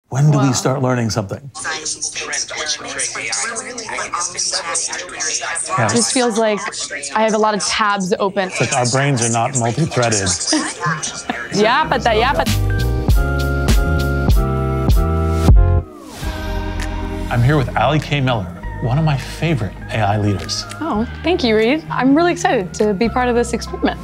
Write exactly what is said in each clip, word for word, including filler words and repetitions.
When do wow. we start learning something? It just feels like I have a lot of tabs open. It's like our brains are not multi-threaded. Yeah, but that, yeah, but. I'm here with Allie K. one of my favorite A I leaders. Oh, thank you, Reid. I'm really excited to be part of this experiment.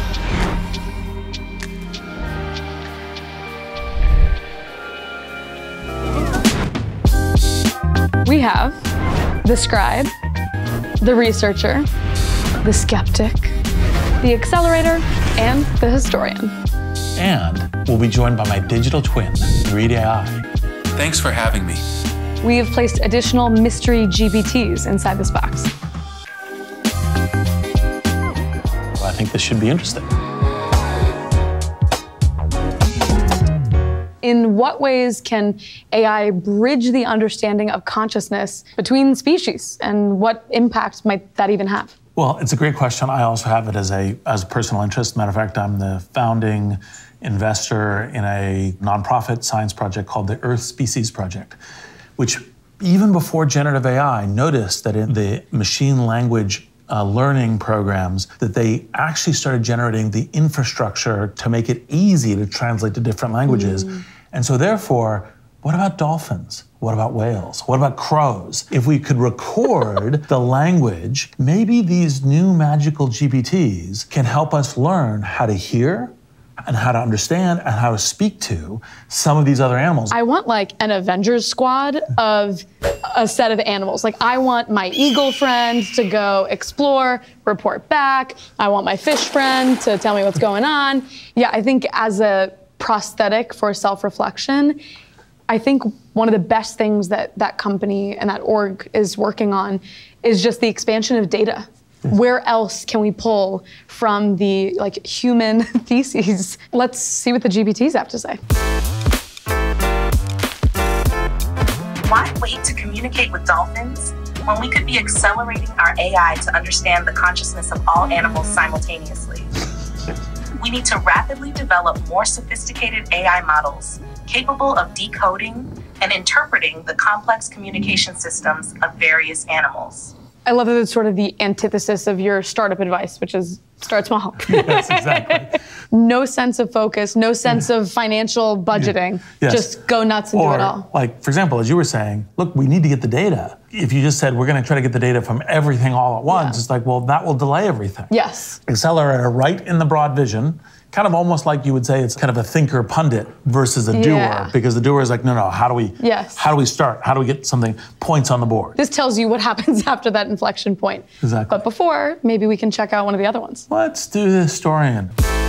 We have the Scribe, the Researcher, the Skeptic, the Accelerator, and the Historian. And we'll be joined by my digital twin, Reid A I. Thanks for having me. We have placed additional mystery G P Ts inside this box. Well, I think this should be interesting. In what ways can A I bridge the understanding of consciousness between species, and what impact might that even have? Well, it's a great question. I also have it as a, as a personal interest. Matter of fact, I'm the founding investor in a nonprofit science project called the Earth Species Project, which even before generative A I noticed that in the machine language uh, learning programs that they actually started generating the infrastructure to make it easy to translate to different languages. Mm. And so therefore, what about dolphins? What about whales? What about crows? If we could record the language, maybe these new magical G P Ts can help us learn how to hear and how to understand and how to speak to some of these other animals. I want like an Avengers squad of a set of animals. Like I want my eagle friend to go explore, report back. I want my fish friend to tell me what's going on. Yeah, I think as a prosthetic for self-reflection, I think one of the best things that that company and that org is working on is just the expansion of data. Yes. Where else can we pull from the like human theses? Let's see what the G P Ts have to say. Why wait to communicate with dolphins when we could be accelerating our A I to understand the consciousness of all animals simultaneously? We need to rapidly develop more sophisticated A I models capable of decoding and interpreting the complex communication systems of various animals. I love that it's sort of the antithesis of your startup advice, which is start small. Yes, exactly. No sense of focus, no sense of financial budgeting. Yes. Just go nuts and or, do it all. Like, for example, as you were saying, look, we need to get the data. If you just said, we're going to try to get the data from everything all at once, yeah. It's like, well, that will delay everything. Yes. Accelerator, right in the broad vision, kind of almost like you would say it's kind of a thinker pundit versus a doer, yeah. because the doer is like, no, no, how do we, yes. how do we start? How do we get something, points on the board? This tells you what happens after that inflection point. Exactly. But before, maybe we can check out one of the other ones. Let's do the historian.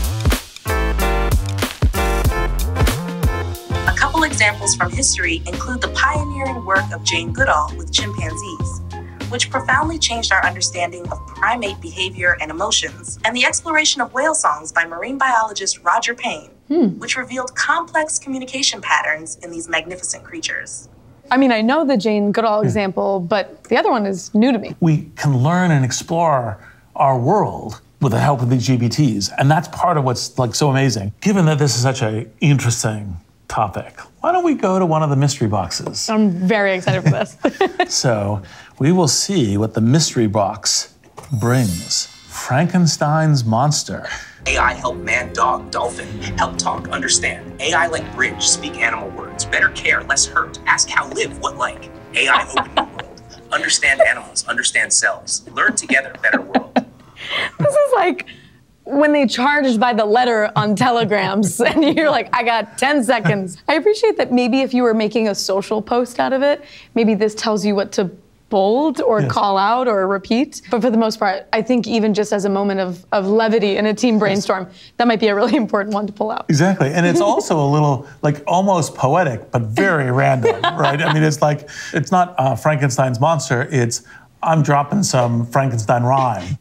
A couple examples from history include the pioneering work of Jane Goodall with chimpanzees, which profoundly changed our understanding of primate behavior and emotions, and the exploration of whale songs by marine biologist Roger Payne, hmm. which revealed complex communication patterns in these magnificent creatures. I mean, I know the Jane Goodall yeah. example, but the other one is new to me. We can learn and explore our world with the help of these G P Ts, and that's part of what's like so amazing. Given that this is such an interesting topic, why don't we go to one of the mystery boxes? I'm very excited for this. So we will see what the mystery box brings. Frankenstein's monster. A I help man, dog, dolphin, help talk, understand. A I like bridge, speak animal words, better care, less hurt, ask how, live, what like. A I open new world, understand animals, understand selves, learn together, better world. This is like when they charge by the letter on telegrams and you're like, I got ten seconds. I appreciate that maybe if you were making a social post out of it, maybe this tells you what to bold or yes. call out or repeat. But for the most part, I think even just as a moment of, of levity in a team brainstorm, yes. that might be a really important one to pull out. Exactly, and it's also a little, like almost poetic, but very random, right? I mean, it's like, it's not uh, Frankenstein's monster, it's I'm dropping some Frankenstein rhyme.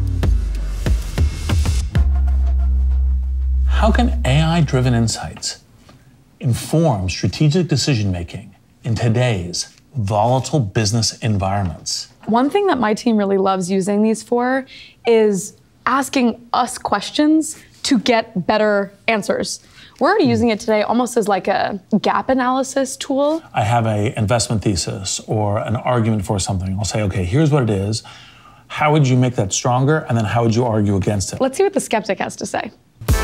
How can A I-driven insights inform strategic decision-making in today's volatile business environments? One thing that my team really loves using these for is asking us questions to get better answers. We're already using it today almost as like a gap analysis tool. I have a investment thesis or an argument for something. I'll say, okay, here's what it is. How would you make that stronger? And then how would you argue against it? Let's see what the skeptic has to say.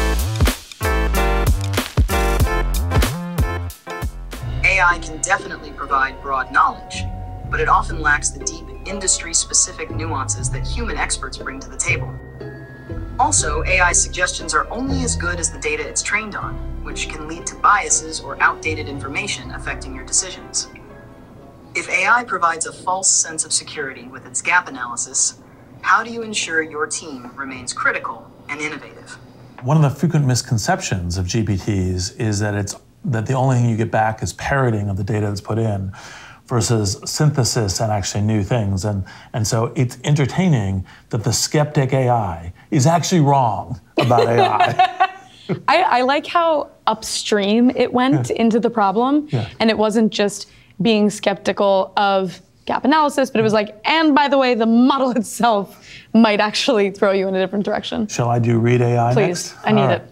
A I can definitely provide broad knowledge, but it often lacks the deep industry-specific nuances that human experts bring to the table. Also, A I suggestions are only as good as the data it's trained on, which can lead to biases or outdated information affecting your decisions. If A I provides a false sense of security with its gap analysis, how do you ensure your team remains critical and innovative? One of the frequent misconceptions of G P Ts is that it's that the only thing you get back is parroting of the data that's put in versus synthesis and actually new things. And, and so it's entertaining that the skeptic A I is actually wrong about A I. I, I like how upstream it went Yeah. into the problem, Yeah. and it wasn't just being skeptical of gap analysis, but it was like, and by the way, the model itself might actually throw you in a different direction. Shall I do Reid A I Please, next? I need All right. it.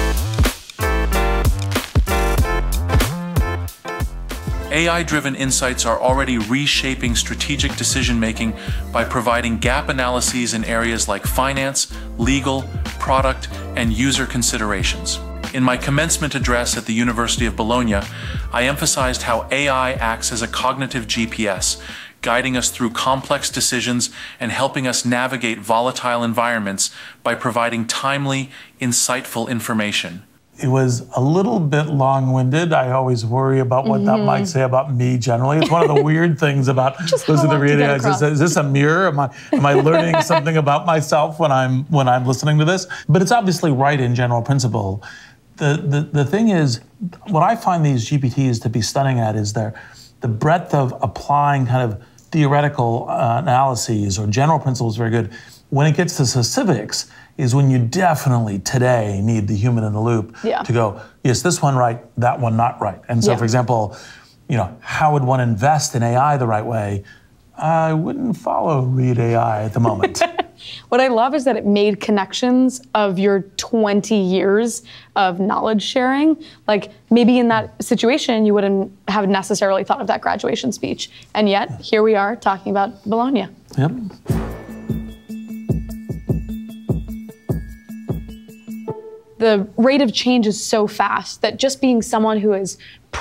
A I-driven insights are already reshaping strategic decision-making by providing gap analyses in areas like finance, legal, product, and user considerations. In my commencement address at the University of Bologna, I emphasized how A I acts as a cognitive G P S, guiding us through complex decisions and helping us navigate volatile environments by providing timely, insightful information. It was a little bit long-winded. I always worry about what Mm-hmm. that might say about me generally. It's one of the weird things about Just those how are the long to Reid get A Is. Is, across. is this a mirror? Am I am I learning something about myself when I'm when I'm listening to this? But it's obviously right in general principle. The the the thing is, what I find these G P Ts to be stunning at is their the breadth of applying kind of theoretical uh, analyses or general principles very good. When it gets to specifics, is when you definitely today need the human in the loop Yeah. to go, yes, this one right, that one not right. And so, Yeah. for example, you know, how would one invest in A I the right way? I wouldn't follow Reid A I at the moment. What I love is that it made connections of your twenty years of knowledge sharing. Like maybe in that situation, you wouldn't have necessarily thought of that graduation speech. And yet, here we are talking about Bologna. Yep. The rate of change is so fast that just being someone who is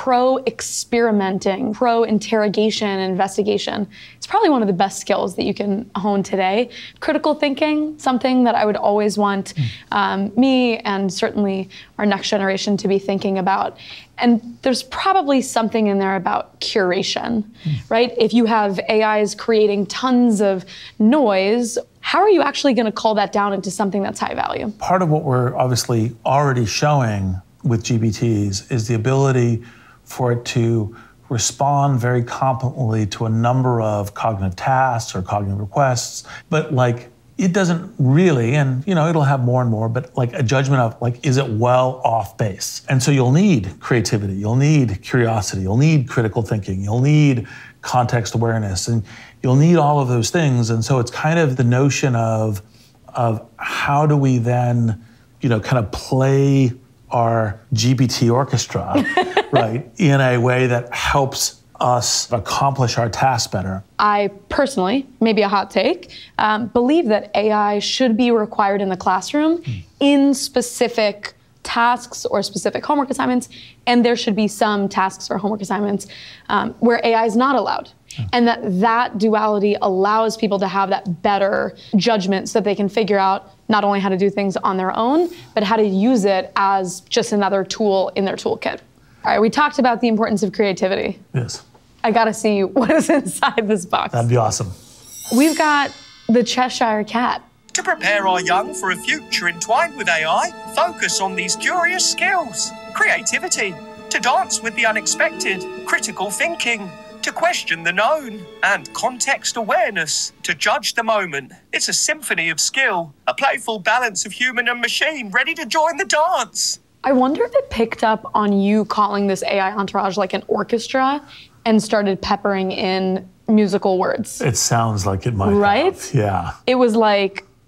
pro-experimenting, pro-interrogation and investigation, it's probably one of the best skills that you can hone today. Critical thinking, something that I would always want um, me and certainly our next generation to be thinking about. And there's probably something in there about curation, right? If you have A Is creating tons of noise, how are you actually going to cull that down into something that's high value? Part of what we're obviously already showing with G P Ts is the ability for it to respond very competently to a number of cognitive tasks or cognitive requests, but like it doesn't really, and you know, it'll have more and more, but like a judgment of like, is it well off base? And so you'll need creativity, you'll need curiosity, you'll need critical thinking, you'll need context awareness, and you'll need all of those things. And so it's kind of the notion of, of how do we then, you know, kind of play our G P T orchestra, right, in a way that helps us accomplish our tasks better. I personally, maybe a hot take, um, believe that A I should be required in the classroom mm. in specific tasks or specific homework assignments, and there should be some tasks or homework assignments um, where A I is not allowed. Mm. And that that duality allows people to have that better judgment so that they can figure out not only how to do things on their own, but how to use it as just another tool in their toolkit. All right, we talked about the importance of creativity. Yes. I gotta see what is inside this box. That'd be awesome. We've got the Cheshire Cat. To prepare our young for a future entwined with A I, focus on these curious skills. Creativity, to dance with the unexpected, critical thinking, to question the known, and context awareness, to judge the moment. It's a symphony of skill, a playful balance of human and machine ready to join the dance. I wonder if it picked up on you calling this A I entourage like an orchestra and started peppering in musical words. It sounds like it might Right? have. Yeah. It was like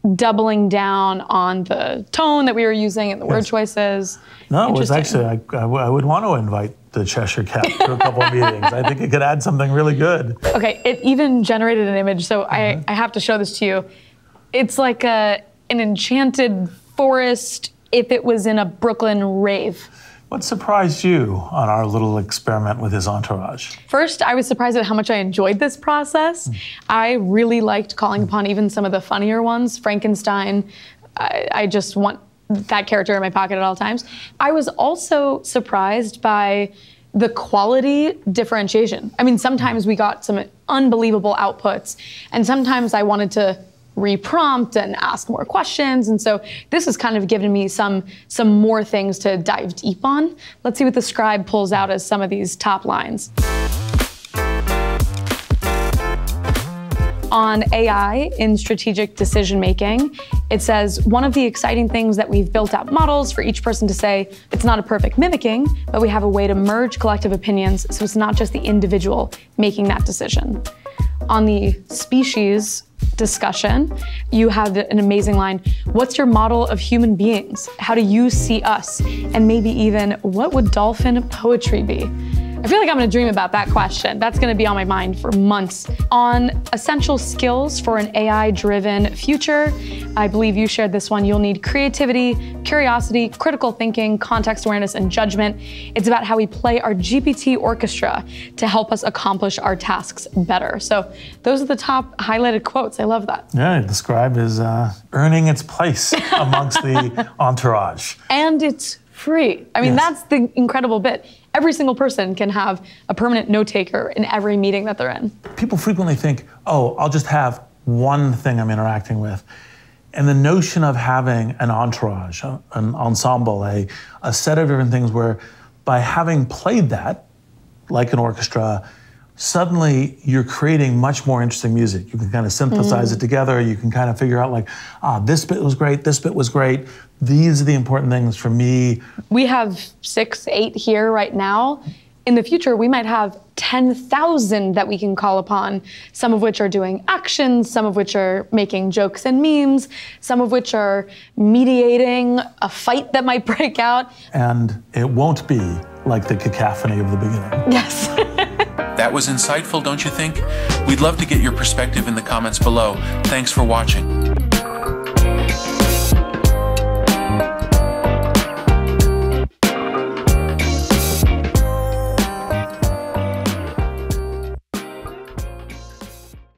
doubling down on the tone that we were using and the yes. word choices. No, it was actually, I, I, I would want to invite the Cheshire Cat to a couple of meetings. I think it could add something really good. Okay, it even generated an image, so mm-hmm. I, I have to show this to you. It's like a, an enchanted forest if it was in a Brooklyn rave. What surprised you on our little experiment with his entourage? First, I was surprised at how much I enjoyed this process. Mm. I really liked calling upon even some of the funnier ones. Frankenstein, I, I just want that character in my pocket at all times. I was also surprised by the quality differentiation. I mean, sometimes we got some unbelievable outputs, and sometimes I wanted to reprompt and ask more questions. And so this has kind of given me some, some more things to dive deep on. Let's see what the Scribe pulls out as some of these top lines. On A I in strategic decision making, it says, one of the exciting things that we've built out models for each person to say, it's not a perfect mimicking, but we have a way to merge collective opinions so it's not just the individual making that decision. On the species discussion, you had an amazing line. What's your model of human beings? How do you see us? And maybe even, what would dolphin poetry be? I feel like I'm gonna dream about that question. That's gonna be on my mind for months. On essential skills for an A I-driven future, I believe you shared this one. You'll need creativity, curiosity, critical thinking, context awareness, and judgment. It's about how we play our G P T orchestra to help us accomplish our tasks better. So those are the top highlighted quotes. I love that. Yeah, the Scribe is uh, earning its place amongst the entourage. And it's free. I mean, yes. That's the incredible bit. Every single person can have a permanent note taker in every meeting that they're in. People frequently think, oh, I'll just have one thing I'm interacting with. And the notion of having an entourage, an ensemble, a, a set of different things where by having played that, like an orchestra, suddenly you're creating much more interesting music. You can kind of synthesize mm. it together. You can kind of figure out like, ah, this bit was great, this bit was great. These are the important things for me. We have six, eight here right now. In the future, we might have ten thousand that we can call upon, some of which are doing actions, some of which are making jokes and memes, some of which are mediating a fight that might break out. And it won't be like the cacophony of the beginning. Yes. That was insightful, don't you think? We'd love to get your perspective in the comments below. Thanks for watching.